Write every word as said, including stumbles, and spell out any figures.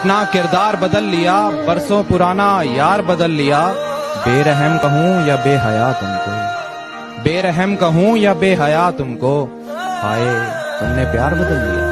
अपना किरदार बदल लिया, बरसों पुराना यार बदल लिया। बेरहम कहूँ या बेहया तुमको, बेरहम कहूँ या बेहया तुमको, हाय तुमने प्यार बदल लिया।